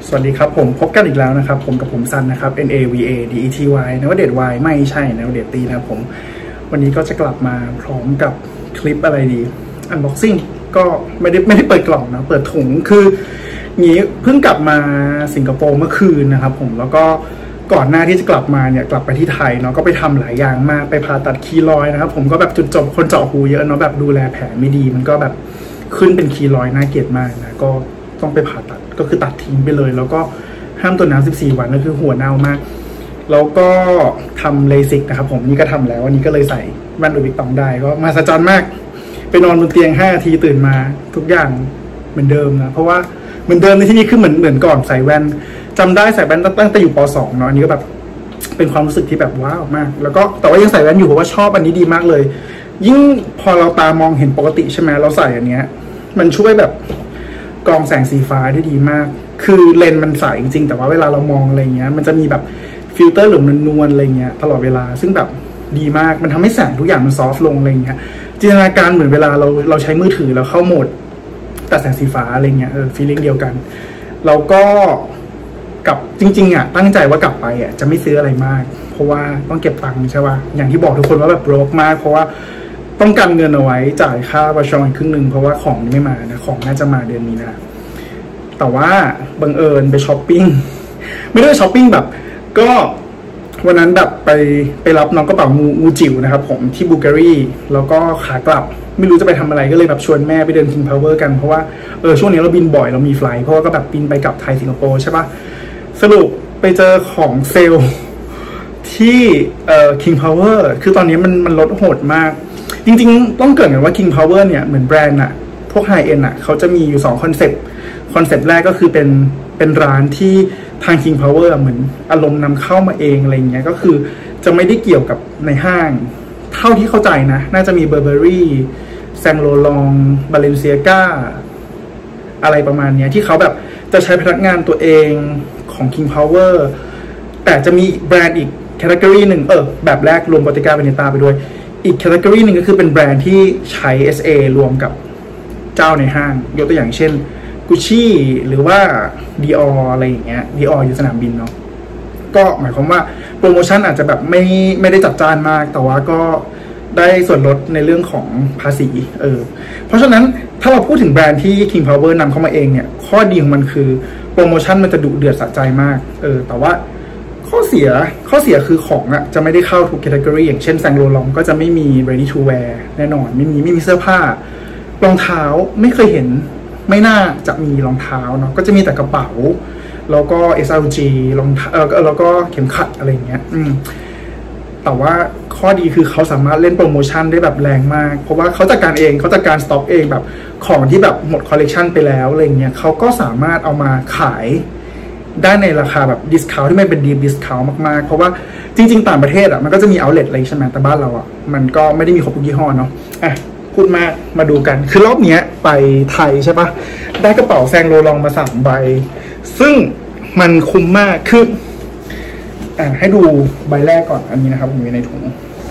สวัสดีครับผมพบกันอีกแล้วนะครับผมกับผมซันนะครับ NAVADETY นวเดช Y ไม่ใช่นวเดชตีนะครับผมวันนี้ก็จะกลับมาพร้อมกับคลิปอะไรดี Unboxing ก็ไม่ได้เปิดกล่องนะเปิดถุงคืองี้เพิ่งกลับมาสิงคโปร์เมื่อคืนนะครับผมแล้วก็ก่อนหน้าที่จะกลับมาเนี่ยกลับไปที่ไทยเนาะก็ไปทำหลายอย่างมากไปผ่าตัดคีลอยด์นะครับผมก็แบบจุดจบคนเจาะหูเยอะเนาะแบบดูแลแผลไม่ดีมันก็แบบขึ้นเป็นคีลอยด์น่าเกลียดมากนะก็ต้องไปผ่าตัดก็คือตัดทิ้งไปเลยแล้วก็ห้ามตัวน้ำ14 วันก็คือหัวเน่ามากแล้วก็ทำเลสิกนะครับผมนี่ก็ทำแล้ววันนี้ก็เลยใส่แว่นดูบิกตองได้ก็มาสะใจมากไปนอนบนเตียง5 นาทีตื่นมาทุกอย่างเหมือนเดิมนะเพราะว่าเหมือนเดิมในที่นี้คือเหมือนก่อนใส่แว่นจำได้ใส่แว่นตั้งแต่อยู่ป.2 เนาะอันนี้ก็แบบเป็นความรู้สึกที่แบบว้าวมากแล้วก็แต่ว่ายังใส่แว่นอยู่เพราะว่าชอบอันนี้ดีมากเลยยิ่งพอเราตามองเห็นปกติใช่ไหมเราใส่อันเนี้ยมันช่วยแบบกรองแสงสีฟ้าได้ดีมากคือเลนส์มันใสจริงๆแต่ว่าเวลาเรามองอะไรเงี้ยมันจะมีแบบฟิลเตอร์หรือนวลอะไรเงี้ยตลอดเวลาซึ่งแบบดีมากมันทำให้แสงทุกอย่างมันซอฟต์ลงอะไรเงี้ยจินตนาการเหมือนเวลาเราใช้มือถือแล้วเข้าโหมดตัดแสงสีฟ้าอะไรเงี้ยฟีลลิ่งเดียวกันแล้วก็กับจริงๆตั้งใจว่ากลับไปจะไม่ซื้ออะไรมากเพราะว่าต้องเก็บตังค์ใช่ป่ะอย่างที่บอกทุกคนว่าแบบโบรกมากเพราะว่าต้องการเงินเอาไว้จ่ายค่าบัตรจองครึ่งหนึ่งเพราะว่าของไม่มานะของน่าจะมาเดือนนี้นะแต่ว่าบังเอิญไปช้อปปิ้งไม่ได้ช้อปปิ้งแบบก็วันนั้นแบบไปรับน้องกระเป๋างูจิ๋วนะครับผมที่บูการีแล้วก็ขากลับไม่รู้จะไปทำอะไรก็เลยแบบชวนแม่ไปเดิน King Power กันเพราะว่าช่วงนี้เราบินบ่อยเรามีไฟล์เพราะว่าก็แบบบินไปกลับไทยสิงคโปร์ใช่ปะสรุปไปเจอของเซลล์ที่King Power คือตอนนี้มันลดโหดมากจริงๆต้องเกริ่นกันว่า King Power เนี่ยเหมือนแบรนด์พวกไฮเอ็นด์เขาจะมีอยู่2คอนเซปต์แรกก็คือเป็นร้านที่ทาง King Power เหมือนอารมณ์นำเข้ามาเองอะไรเงี้ยก็คือจะไม่ได้เกี่ยวกับในห้างเท่าที่เข้าใจนะน่าจะมี Burberry Saint Laurent Balenciaga อะไรประมาณนี้ที่เขาแบบจะใช้พนักงานตัวเองของ King Power แต่จะมีแบรนด์อีกแคตตากรีหนึ่งแบบแรกรวม Bottega Veneta ไปด้วยอีกแคตตากรีหนึ่งก็คือเป็นแบรนด์ที่ใช้ SA รวมกับเจ้าในห้างยกตัวอย่างเช่น Gucci หรือว่า Dior อะไรอย่างเงี้ย Dior อยู่สนามบินเนาะก็หมายความว่าโปรโมชั่นอาจจะแบบไม่ได้จัดจ้านมากแต่ว่าก็ได้ส่วนลดในเรื่องของภาษีเพราะฉะนั้นถ้าเราพูดถึงแบรนด์ที่ King Power นำเข้ามาเองเนี่ยข้อดีของมันคือโปรโมชั่นมันจะดุเดือดสะใจมากแต่ว่าข้อเสียคือของจะไม่ได้เข้าทุกแคตตากรีอย่างเช่นแซงโลลองก็จะไม่มี ready to wear แน่นอนไม่มีเสื้อผ้ารองเท้าไม่เคยเห็นไม่น่าจะมีรองเท้าเนาะก็จะมีแต่กระเป๋าแล้วก็ SLG รองเท้าแล้วก็เข็มขัดอะไรเงี้ยแต่ว่าข้อดีคือเขาสามารถเล่นโปรโมชั่นได้แบบแรงมากเพราะว่าเขาจัดการสต็อกเองแบบของที่แบบหมดคอลเลกชันไปแล้วอะไรเงี้ยเขาก็สามารถเอามาขายได้ในราคาแบบดิสคาวน์ที่ไม่เป็นดีฟดิสคาวน์มากๆเพราะว่าจริงๆต่างประเทศมันก็จะมีเอาท์เลทอะไรใช่ไหมแต่บ้านเรามันก็ไม่ได้มีครบทุกยี่ห้อเนาะพูดมาดูกันคือรอบนี้ไปไทยใช่ปะได้กระเป๋าแซงโลลองมา3 ใบซึ่งมันคุ้มมากคือให้ดูใบแรกก่อนอันนี้นะครับผมมีในถุง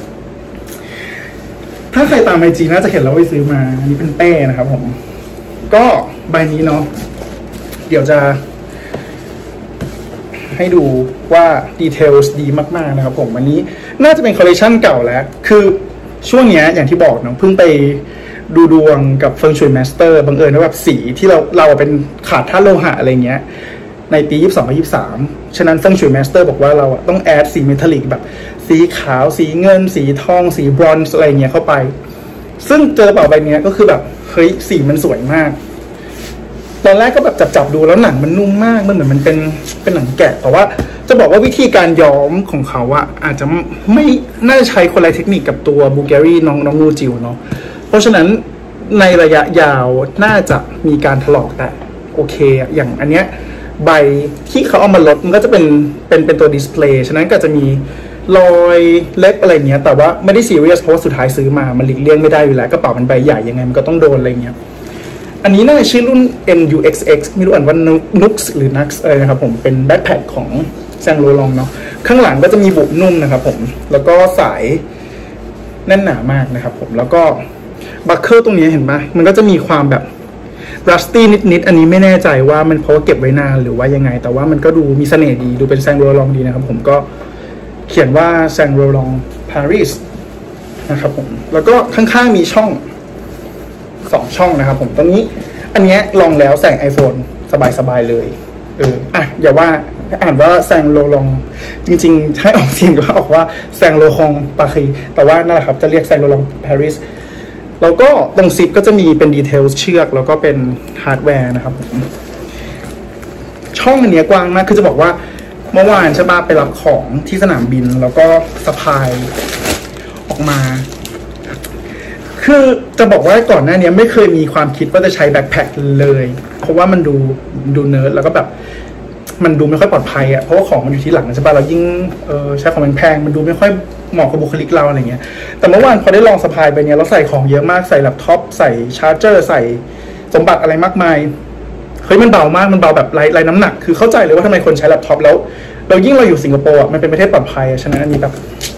ถ้าใครตามไอจีน่าจะเห็นแล้วไปซื้อมาอันนี้เป็นเป้นะครับผมก็ใบนี้เนาะเดี๋ยวจะให้ดูว่าดีเทลดีมากๆนะครับผมอันนี้น่าจะเป็นคอลเลคชันเก่าแล้วคือช่วงนี้อย่างที่บอกเนาะเพิ่งไปดูดวงกับเฟิงชุยมาสเตอร์บังเอิญว่าแบบสีที่เราเป็นขาดธาตุโลหะอะไรเงี้ยในปี22-23ฉะนั้นเฟิงชุยมาสเตอร์บอกว่าเราต้องแอดสีเมทัลลิกแบบสีขาวสีเงินสีทองสีบรอนซ์อะไรเงี้ยเข้าไปซึ่งเจอกระเป๋าใบนี้ก็คือแบบเฮ้ยสีมันสวยมากตอนแรกก็แบบจับดูแล้วหนังมันนุ่มมากมันเหมือนมันเป็นหนังแกะแต่ว่าจะบอกว่าวิธีการย้อมของเขาอาจจะไม่น่าจะใช้คนละเทคนิคกับตัวบูแกรี่น้องงูจิ๋วเนาะเพราะฉะนั้นในระยะยาวน่าจะมีการถลอกแต่โอเคอย่างอันเนี้ยใบที่เขาเอามาลดมันก็จะเป็นตัวดิสเพลย์ฉะนั้นก็จะมีรอยเล็บอะไรเงี้ยแต่ว่าไม่ได้ซีเรียสเพราะว่าสุดท้ายซื้อมามันหลีกเลี่ยงไม่ได้อยู่แล้วกระเป๋ามันใบใหญ่ยังไงมันก็ต้องโดนอะไรเงี้ยอันนี้น่าจะชื่อรุ่น NUXX ไม่รู้อ่านว่า Nux หรือ Nux อะไรนะครับผมเป็นแบ็คแพคของแซงโลลองเนาะข้างหลังก็จะมีบุนุ่มนะครับผมแล้วก็สายแน่นหนามากนะครับผมแล้วก็บัคเกิลตรงนี้เห็นปะมันก็จะมีความแบบ rusty นิดอันนี้ไม่แน่ใจว่ามันเพราะเก็บไว้นานหรือว่ายังไงแต่ว่ามันก็ดูมีเสน่ห์ดีดูเป็นแซงโรลองดีนะครับผมก็เขียนว่าแซงโรลองปารีสนะครับผมแล้วก็ข้างๆมีช่อง2ช่องนะครับผมตรงนี้อันนี้ลองแล้วแซง iPhone สบายเลยอย่าว่าอ่านว่าแซงโรลองจริงๆให้ออกเสียงก็ออกว่าแซงโรคองปารีสแต่ว่านั่นแหละครับจะเรียกแซงโรลองปารีสแล้วก็ตรงซิปก็จะมีเป็นดีเทลเชือกแล้วก็เป็นฮาร์ดแวร์นะครับผมช่องอันนี้กว้างมากคือจะบอกว่าเมื่อวานใช่ป่ะไปรับของที่สนามบินแล้วก็สะพายออกมาคือจะบอกว่าก่อนหน้านี้ไม่เคยมีความคิดว่าจะใช้แบ็คแพ็คเลยเพราะว่ามันดูเนิร์ดแล้วก็แบบมันดูไม่ค่อยปลอดภัยอ่ะเพราะว่าของมันอยู่ที่หลังใช่ป่ะเรายิ่งใช้ของแพงมันดูไม่ค่อยเหมาะกับบุคลิกเราอะไรเงี้ยแต่เมื่อวานพอได้ลองสะพายไปเนี้ยเราใส่ของเยอะมากใส่แล็ปท็อปใส่ชาร์จเจอร์ใส่สมบัติอะไรมากมายเฮ้ยมันเบามากมันเบาแบบไร้น้ำหนักคือเข้าใจเลยว่าทำไมคนใช้แล็ปท็อปแล้วเรายิ่งเราอยู่สิงคโปร์อ่ะมันเป็นประเทศปลอดภัยฉะนั้นอันนี้แบบ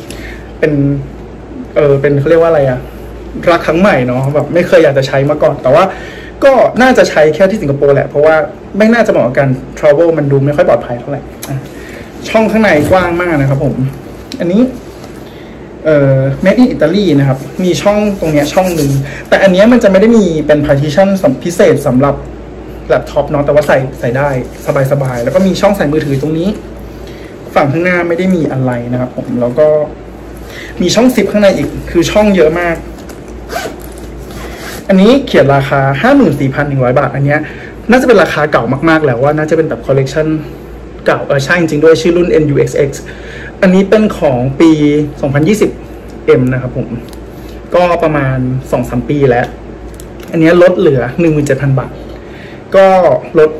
เป็นเขาเรียกว่าอะไรอ่ะรักครั้งใหม่เนาะแบบไม่เคยอยากจะใช้มาก่อนแต่ว่าก็น่าจะใช้แค่ที่สิงคโปร์แหละเพราะว่าไม่น่าจะเหมาะกับการ travel มันดูไม่ค่อยปลอดภัยเท่าไหร่ช่องข้างในกว้างมากนะครับผมอันนี้made in Italy นะครับมีช่องตรงเนี้ยช่องหนึ่งแต่อันเนี้ยมันจะไม่ได้มีเป็น partition พิเศษสำหรับแล็ปท็อปเนาะแต่ว่าใส่ได้สบายๆแล้วก็มีช่องใส่มือถือตรงนี้ฝั่งข้างหน้าไม่ได้มีอะไรนะครับผมแล้วก็มีช่องซิปข้างในอีกคือช่องเยอะมากอันนี้เขียนราคา 54,100 บาทอันเนี้ยน่าจะเป็นราคาเก่ามากๆแล้วว่าน่าจะเป็นแบบคอลเลกชันเก่าใช่จริงๆด้วยชื่อรุ่น NUXX อันนี้เป็นของปี 2020M นะครับผมก็ประมาณ 2-3 ปีแล้วอันนี้ลดเหลือ 17,000 บาทก็ลด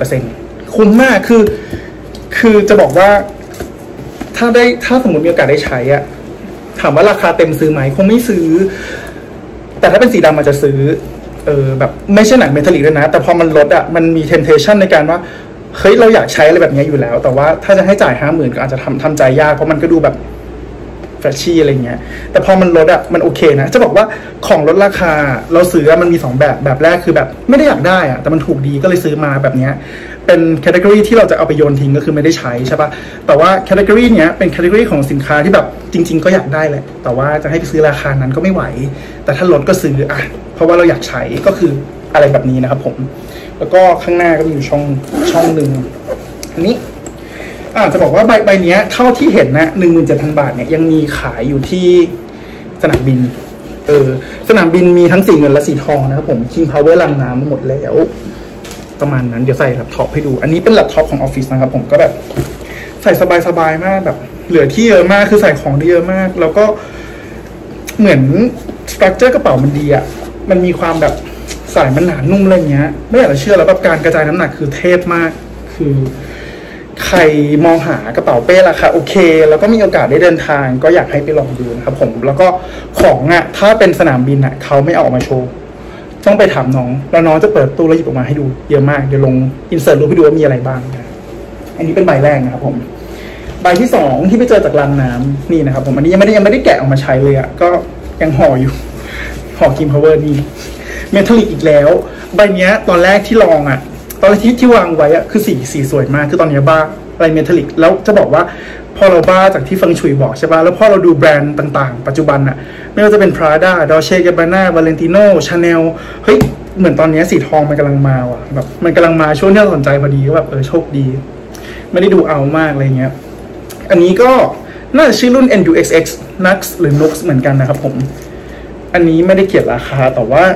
70% คุ้มมากคือจะบอกว่าถ้าสมมติมีโอกาสได้ใช้อะถามว่าราคาเต็มซื้อไหมคงไม่ซื้อแต่ถ้าเป็นสีดำมันจะซื้อแบบไม่ใช่หนังเมทัลลิกด้วยนะแต่พอมันลดอ่ะมันมี temptation ในการว่าเฮ้ยเราอยากใช้อะไรแบบนี้อยู่แล้วแต่ว่าถ้าจะให้จ่าย 50,000 ก็อาจจะทำใจยากเพราะมันก็ดูแบบแฟชชี่อะไรเงี้ยแต่พอมันลดอ่ะมันโอเคนะจะบอกว่าของลดราคาเราซื้อมันมี2แบบแรกคือแบบไม่ได้อยากได้อ่ะแต่มันถูกดีก็เลยซื้อมาแบบเนี้ยเป็นแคตตากรีที่เราจะเอาไปโยนทิ้งก็คือไม่ได้ใช้ใช่ปะแต่ว่าแคตตากรีเนี้ยเป็นแคตตากรีของสินค้าที่แบบจริงๆก็อยากได้แหละแต่ว่าจะให้ไปซื้อราคานั้นก็ไม่ไหวแต่ถ้าลดก็ซื้อเพราะว่าเราอยากใช้ก็คืออะไรแบบนี้นะครับผมแล้วก็ข้างหน้าก็มีอยู่ช่องหนึ่งอันนี้จะบอกว่าใบนี้เท่าที่เห็นนะ 17,000 บาทเนี่ยยังมีขายอยู่ที่สนามบินสนามบินมีทั้งสีเงินและสีทองนะครับผม King Power ลังน้ำหมดแล้วประมาณนั้นเดี๋ยวใส่แล็ปท็อปให้ดูอันนี้เป็นแล็ปท็อปของออฟฟิศนะครับผมก็แบบใส่สบายๆมากแบบเหลือที่เยอะมากคือใส่ของได้เยอะมากแล้วก็เหมือนสตรัคเจอร์กระเป๋ามันดีอ่ะมันมีความแบบสายมันหนานุ่มอะไรเงี้ยไม่อยากจะเชื่อแล้วแบบการกระจายน้ำหนักคือเทพมากคือใครมองหากระเป๋าเป้ราคาโอเคแล้วก็มีโอกาสได้เดินทางก็อยากให้ไปลองดูนะครับผมแล้วก็ของถ้าเป็นสนามบินเขาไม่เอาออกมาโชว์ต้องไปถามน้องแล้วน้องจะเปิดตู้แล้วหยิบออกมาให้ดูเยอะมากเดี๋ยวลงอินเสิร์ตรูปให้ดูว่ามีอะไรบ้างอันนี้เป็นใบแรกนะครับผมใบที่2ที่ไปเจอจากรางน้ำนี่นะครับผมอันนี้ยังไม่ได้แกะออกมาใช้เลยก็ยังห่ออยู่ห่อKing Powerนี่เมทัลลิกอีกแล้วใบนี้ตอนแรกที่ลองตอนแรกที่วางไว้คือสีสวยมากคือตอนนี้บ้าอะไรเมทัลลิกแล้วจะบอกว่าพอเราบ้าจากที่ฟังชุยบอกใช่ป่ะแล้วพอเราดูแบรนด์ต่างๆปัจจุบันไม่ว่าจะเป็น Prada Dolce Gabbana Valentino Chanel เฮ้ยเหมือนตอนนี้สีทองมันกำลังมาว่ะแบบมันกำลังมาช่วงที่เราสนใจพอดีก็แบบโชคดีไม่ได้ดูเอามากอะไรเงี้ยอันนี้ก็น่าจะชื่อรุ่น NUXX Nux หรือ Nux เหมือนกันนะครับผมอันนี้ไม่ได้เขียนราคาแต่ว่า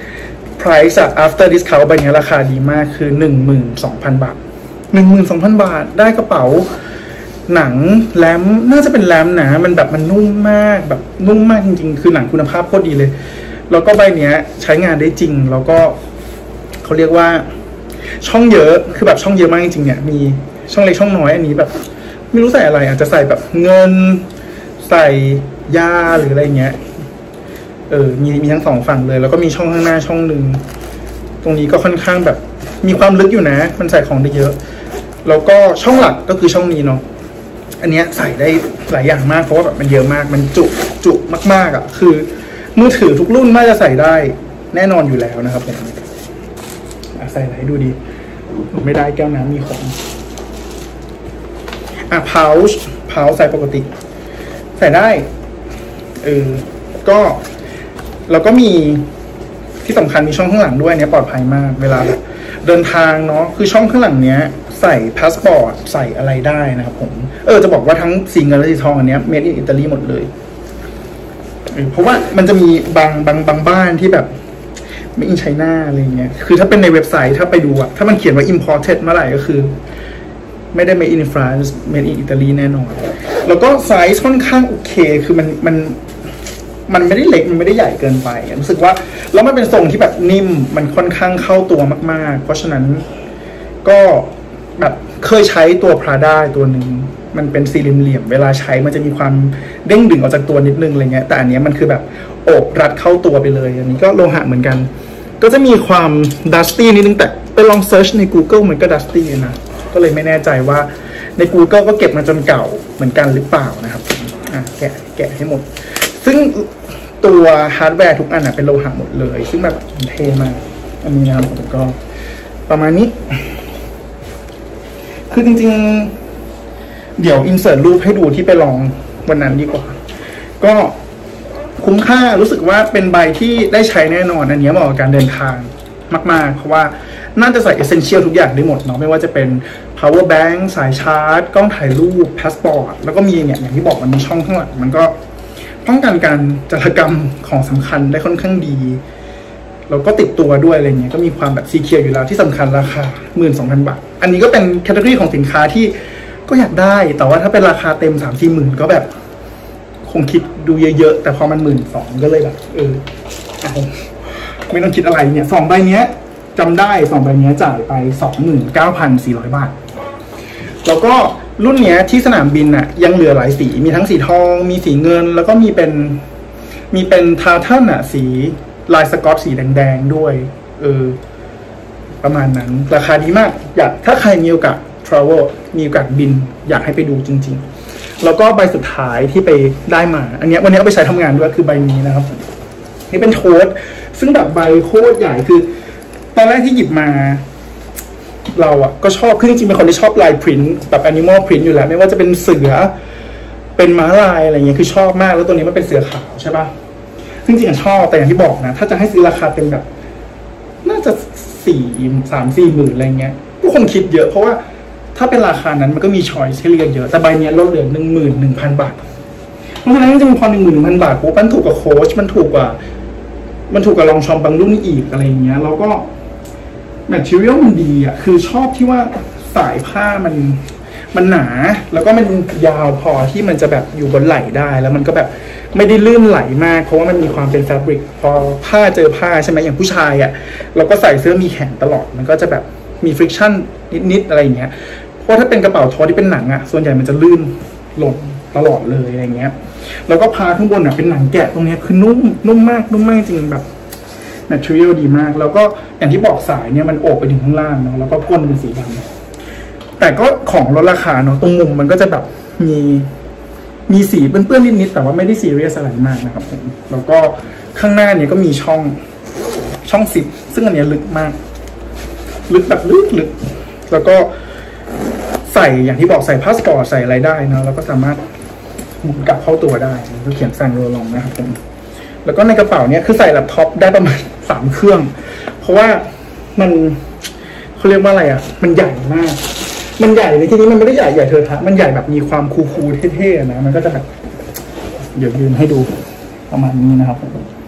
price after discount ใบนี้ราคาดีมากคือ 12,000 บาท 12,000 บาทได้กระเป๋าหนังแรมน่าจะเป็นแรมนะมันแบบมันนุ่มมากแบบนุ่มมากจริงๆคือหนังคุณภาพโคตรดีเลยแล้วก็ใบนี้ใช้งานได้จริงแล้วก็เขาเรียกว่าช่องเยอะคือแบบช่องเยอะมากจริงๆเนี่ยมีช่องเล็กช่องน้อยอันนี้แบบไม่รู้ใส่อะไรอาจจะใส่แบบเงินใส่ยาหรืออะไรเงี้ยมีทั้ง2ฝั่งเลยแล้วก็มีช่องข้างหน้าช่องหนึ่งตรงนี้ก็ค่อนข้างแบบมีความลึกอยู่นะมันใส่ของได้เยอะแล้วก็ช่องหลักก็คือช่องนี้เนาะอันนี้ใส่ได้หลายอย่างมากเพราะว่าแบบมันเยอะมากมันจุมากๆคือมือถือทุกรุ่นน่าจะใส่ได้แน่นอนอยู่แล้วนะครับผมส่อะไรดูดีไม่ได้แก้วน้ำมีของพาวชใส่ปกติใส่ได้ก็แล้วก็มีที่สำคัญมีช่องข้างหลังด้วยเนี่ยปลอดภัยมากเวลาเดินทางเนาะคือช่องข้างหลังเนี้ยใส่พาสปอร์ตใส่อะไรได้นะครับผมจะบอกว่าทั้งสีเงินและสีทองอันเนี้ยเมดอินอิตาลีหมดเลยเพราะว่ามันจะมีบางบ้านที่แบบไม่อินไชน่าอะไรเงี้ยคือถ้าเป็นในเว็บไซต์ถ้าไปดูอะถ้ามันเขียนว่า imported เมื่อไหร่ก็คือไม่ได้ made in France made in Italy แน่นอนแล้วก็ไซส์ค่อนข้างโอเคคือมันไม่ได้เล็กมันไม่ได้ใหญ่เกินไปรู้สึกว่าแล้วมันเป็นทรงที่แบบนิ่มมันค่อนข้างเข้าตัวมากๆเพราะฉะนั้นก็แบบเคยใช้ตัว Prada ตัวหนึ่งมันเป็นสี่เหลี่ยมเวลาใช้มันจะมีความเด้งดึงออกจากตัวนิดนึงอะไรเงี้ยแต่อันนี้มันคือแบบโอบรัดเข้าตัวไปเลยอันนี้ก็โลหะเหมือนกันก็จะมีความดัสตี้นิดนึงแต่ไปลองเซิร์ชใน Google มันก็ดัสตี้นะก็เลยไม่แน่ใจว่าใน Google ก็เก็บมาจนเก่าเหมือนกันหรือเปล่านะครับแกะให้หมดซึ่งตัวฮาร์ดแวร์ทุกอันเป็นโลหะหมดเลยซึ่งแบบเท่มากอันนี้นะครับผมก็ประมาณนี้คือจริงๆเดี๋ยวอินเสิร์ตรูปให้ดูที่ไปลองวันนั้นดีกว่าก็คุ้มค่ารู้สึกว่าเป็นใบที่ได้ใช้แน่นอนอันนี้เหมาะกับการเดินทางมากๆเพราะว่าน่าจะใส่ essential ทุกอย่างได้หมดเนาะไม่ว่าจะเป็น power bank สายชาร์จกล้องถ่ายรูป passport แล้วก็มีเนี่ยอย่างที่บอกมันมีช่องข้างหลังมันก็ป้องกันการจารกรรมของสำคัญได้ค่อนข้างดีแล้วก็ติดตัวด้วยอะไรเงี้ยก็มีความแบบซีเคียวอยู่แล้วที่สำคัญราคา 12,000 บาทอันนี้ก็เป็นแคตตาล็อกของสินค้าที่ก็อยากได้แต่ว่าถ้าเป็นราคาเต็ม 3-4 หมื่นก็แบบคงคิดดูเยอะๆแต่พอมัน 12,000 ก็เลยแบบไม่ต้องคิดอะไรเนี่ย2ใบเนี้ยจำได้2ใบนี้จ่ายไป 29,400 บาทแล้วก็รุ่นเนี้ยที่สนามบินยังเหลือหลายสีมีทั้งสีทองมีสีเงินแล้วก็มีเป็นทาร์ทันสีลายสกอตสีแดงๆด้วยประมาณนั้นราคาดีมากถ้าใครมีโอกาส travel มีโอกาสบินอยากให้ไปดูจริงๆแล้วก็ใบสุดท้ายที่ไปได้มาอันนี้วันนี้เอาไปใช้ทำงานด้วยคือใบนี้นะครับนี่เป็นโค้ดซึ่งแบบใบโคตรใหญ่คือตอนแรกที่หยิบมาเราก็ชอบคือจริงๆเป็นคนที่ชอบลายพรินท์แบบ animal print อยู่แล้วไม่ว่าจะเป็นเสือเป็นม้าลายอะไรเงี้ยคือชอบมากแล้วตัวนี้มันเป็นเสือขาวใช่ปะซึ่งจริงๆชอบแต่อย่างที่บอกนะถ้าจะให้ซื้อราคาเป็นแบบน่าจะ3-4 หมื่นอะไรเงี้ยก็คงคิดเยอะเพราะว่าถ้าเป็นราคานั้นมันก็มีช้อยส์ให้เลือกเยอะแต่ใบนี้ลดเหลือ 11,000 บาทเพราะฉะนั้นจริงๆพอ 11,000 บาทปุ๊บมันถูกกับโค้ชมันถูกกว่าลองชอมบางรุ่นอีกอะไรเงี้ยแล้วก็แมททีเรียลมันดีคือชอบที่ว่าสายผ้ามันหนาแล้วก็มันยาวพอที่มันจะแบบอยู่บนไหล่ได้แล้วมันก็แบบไม่ได้ลื่นไหลมากเพราะว่ามันมีความเป็นแฟบริกพอผ้าเจอผ้าใช่ไหมอย่างผู้ชายเราก็ใส่เสื้อมีแขนตลอดมันก็จะแบบมีฟริกชั่นนิดๆอะไรอย่างเงี้ยเพราะถ้าเป็นกระเป๋าทอที่เป็นหนังส่วนใหญ่มันจะลื่นหล่นตลอดเลยอะไรเงี้ยแล้วก็ผ้าข้างบนเป็นหนังแกะตรงนี้คือนุ่มมากจริงแบบmaterial ดีมากแล้วก็อย่างที่บอกสายเนี่ยมันโอบไปถึงข้างล่างเนาะแล้วก็ก้นเป็นสีดำแต่ก็ของลดราคาเนาะตรงมุมมันก็จะแบบมีสีเปื้อนๆนิดๆแต่ว่าไม่ได้ซีเรียสอะไรมากนะครับผมแล้วก็ข้างหน้าเนี่ยก็มีช่อง10ซึ่งอันนี้ลึกมากลึกแบบลึกแล้วก็ใส่อย่างที่บอกใส่พาสปอร์ตใส่อะไรได้นะแล้วก็สามารถหมุนกลับเข้าตัวได้ก็เขียนสั่งโรลองนะครับผมแล้วก็ในกระเป๋าเนี้ยคือใส่แล็ปท็อปได้ประมาณ3 เครื่องเพราะว่ามันเขาเรียกว่าอะไรมันใหญ่มากมันใหญ่ในที่นี้มันไม่ได้ใหญ่เธอมันใหญ่แบบมีความคูลๆเท่ๆนะมันก็จะแบบเดี๋ยวยืนให้ดูประมาณนี้นะครับ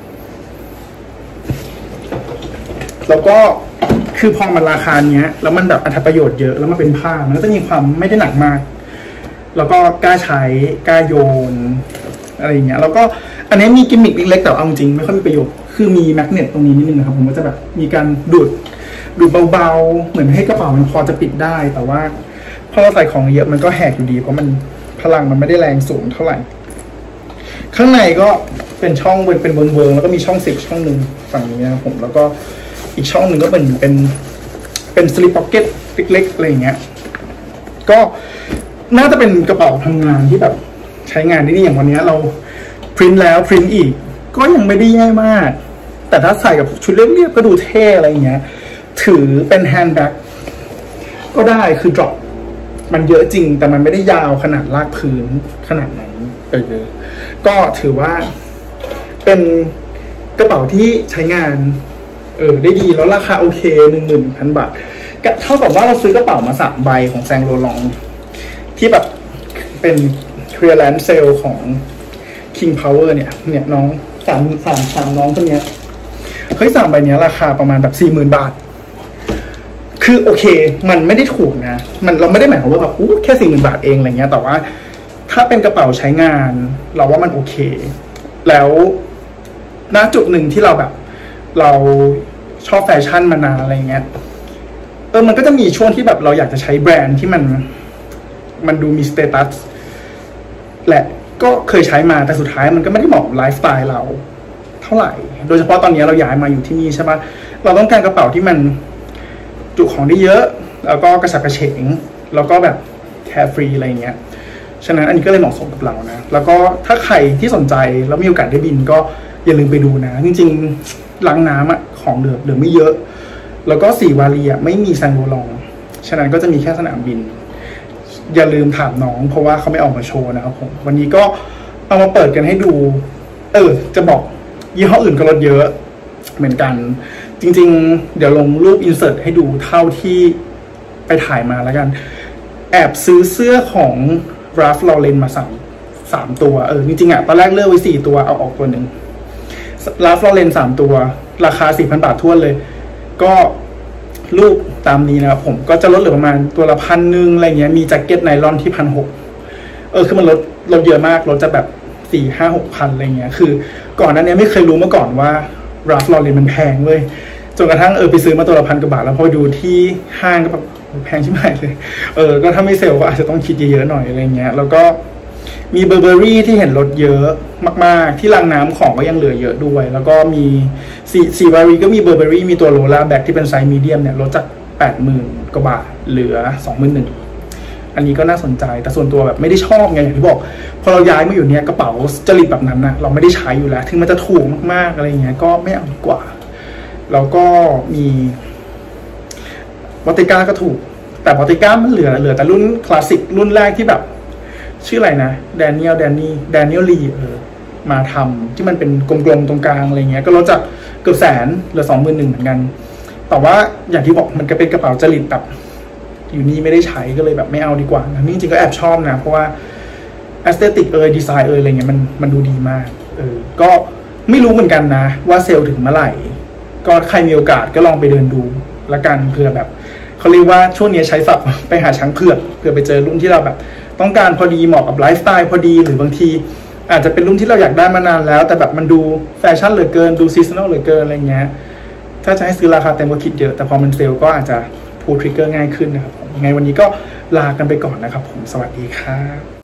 แล้วก็คือพอมันราคาเนี้ยแล้วมันแบบอรรถประโยชน์เยอะแล้วมันเป็นผ้ามันก็จะมีความไม่ได้หนักมากแล้วก็กล้าใช้กล้าโยนอะไรอย่างเงี้ยแล้วก็อันนี้มีกิมมิคเล็กๆแต่เอาจริงไม่ค่อยมีประโยชน์คือมีแมกเนตตรงนี้นิดนึงนะครับผมก็จะแบบมีการดูดเบาๆเหมือนให้กระเป๋ามันพอจะปิดได้แต่ว่าพอเราใส่ของเยอะมันก็แหกอยู่ดีเพราะมันพลังมันไม่ได้แรงสูงเท่าไหร่ข้างในก็เป็นช่องเป็นเวิร์งแล้วก็มีช่อง10ช่องนึงฝั่งนี้นะครับผมแล้วก็อีกช่องหนึ่งก็เป็นสลิปพ็อกเก็ตเล็กๆอะไรอย่างเงี้ยก็น่าจะเป็นกระเป๋าทำงานที่แบบใช้งานได้ดีอย่างวันนี้เราพรินท์แล้วพรินท์อีกก็ยังไม่ได้แย่มากแต่ถ้าใส่กับชุดเรียบๆก็ดูเท่อะไรอย่างเงี้ยถือเป็นแฮนด์แบ็กก็ได้คือ drop มันเยอะจริงแต่มันไม่ได้ยาวขนาดลากพื้นขนาดนั้นก็ถือว่าเป็นกระเป๋าที่ใช้งานได้ดีแล้วราคาโอเค 11,000 บาทเท่ากับว่าเราซื้อกระเป๋ามา3 ใบของแซงโลลองที่แบบเป็น clearance sale ของ King Power เนี่ยน้องสามน้องคนเนี้ยเฮ้ย3 ใบเนี้ยราคาประมาณแบบ 40,000 บาทคือโอเคมันไม่ได้ถูกนะเราไม่ได้หมายความว่าแบบแค่ 40,000 บาทเองอะไรเงี้ยแต่ว่าถ้าเป็นกระเป๋าใช้งานเราว่ามันโอเคแล้วณจุดหนึ่งที่เราชอบแฟชั่นมานานอะไรเงี้ยมันก็จะมีช่วงที่แบบเราอยากจะใช้แบรนด์ที่มันดูมีสเตตัสแหละก็เคยใช้มาแต่สุดท้ายมันก็ไม่ได้เหมาะกับไลฟ์สไตล์เราเท่าไหร่โดยเฉพาะตอนนี้เราย้ายมาอยู่ที่นี่ใช่ปะเราต้องการกระเป๋าที่มันจุของได้เยอะแล้วก็กระฉับกระเฉงแล้วก็แบบแคร์ฟรีอะไรเงี้ยฉะนั้นอันนี้ก็เลยเหมาะสมกับเรานะแล้วก็ถ้าใครที่สนใจแล้วมีโอกาสได้บินก็อย่าลืมไปดูนะจริงๆล้างน้ำของเหลือไม่เยอะแล้วก็4 วารีไม่มีแซงโลลองฉะนั้นก็จะมีแค่สนามบินอย่าลืมถามน้องเพราะว่าเขาไม่ออกมาโชว์นะครับผมวันนี้ก็เอามาเปิดกันให้ดูจะบอกยี่ห้ออื่นก็ลดเยอะเหมือนกันจริงๆเดี๋ยวลงรูปอินเสิร์ตให้ดูเท่าที่ไปถ่ายมาแล้วกันแอบซื้อเสื้อของRalph Laurenมา3 ตัวจริงๆตอนแรกเลือกไว้4 ตัวเอาออกตัวหนึ่งRalph Lauren3 ตัวราคา 4,000 บาททั่วเลยก็รูปตามนี้นะครับผมก็จะลดเหลือประมาณตัวละ1,000อะไรเงี้ยมีแจ็คเก็ตไนลอนที่1,600คือมันลดเยอะมากลดจะแบบ 4-5-6,000อะไรเงี้ยคือก่อนหน้านี้ไม่เคยรู้มาก่อนว่าRalph Laurenมันแพงเว้ยจนกระทั่งไปซื้อมาตัวละ1,000 กว่าบาทแล้วพอไปดูที่ห้างก็แบบแพงชิบหายเลยก็ถ้าไม่เซลล์ก็อาจจะต้องคิดเยอะๆหน่อยอะไรเงี้ยแล้วก็มีเบอร์เบอรี่ที่เห็นลดเยอะมากๆที่รางน้ำของก็ยังเหลือเยอะด้วยแล้วก็มี4 วารีก็มีเบอร์เบอรี่มีตัวโรล่าแบ็กที่เป็นไซส์มีเดียมเนี่ยลดจาก 80,000 กว่าบาทเหลือ 21,000อันนี้ก็น่าสนใจแต่ส่วนตัวแบบไม่ได้ชอบไงอย่างที่บอกพอเราย้ายมาอยู่เนี่ยกระเป๋าจริตแบบนั้นนะเราไม่ได้ใช้อยู่แล้วถึงมันจะถูกมากๆอะไรเงี้ยก็ไม่เอาดีกว่าแล้วก็มีบอตติก้าก็ถูกแต่บอตติก้ามันเหลือแต่รุ่นคลาสสิกรุ่นแรกที่แบบชื่ออะไรนะแดเนียลลีมาทำที่มันเป็นกลมๆตรงกลางอะไรเงี้ยก็ลดจากเกือบ100,000เหลือ 21,000เหมือนกันแต่ว่าอย่างที่บอกมันก็เป็นกระเป๋าจริตแบบอยู่นี่ไม่ได้ใช้ก็เลยแบบไม่เอาดีกว่านะนี่จริงๆก็แอบชอบนะเพราะว่าแอสเตติกดีไซน์อะไรเงี้ยมันดูดีมากก็ไม่รู้เหมือนกันนะว่าเซลล์ถึงเมื่อไหร่ก็ใครมีโอกาสก็ลองไปเดินดูละกันเผื่อแบบเขาเรียกว่าช่วงนี้ใช้ศัพท์ไปหาช้างเผือกเผื่อไปเจอรุ่นที่เราแบบต้องการพอดีเหมาะกับไลฟ์สไตล์พอดีหรือบางทีอาจจะเป็นรุ่นที่เราอยากได้มานานแล้วแต่แบบมันดูแฟชั่นเหลือเกินดูซีซันอลเหลือเกินอะไรเงี้ยถ้าจะให้ซื้อราคาเต็มก็คิดเยอะแต่พอมันเซลล์ก็อาจจะพูลทริกเกอร์ง่ายขึ้นนะครับผมยังไงวันนี้ก็ลากันไปก่อนนะครับผมสวัสดีครับ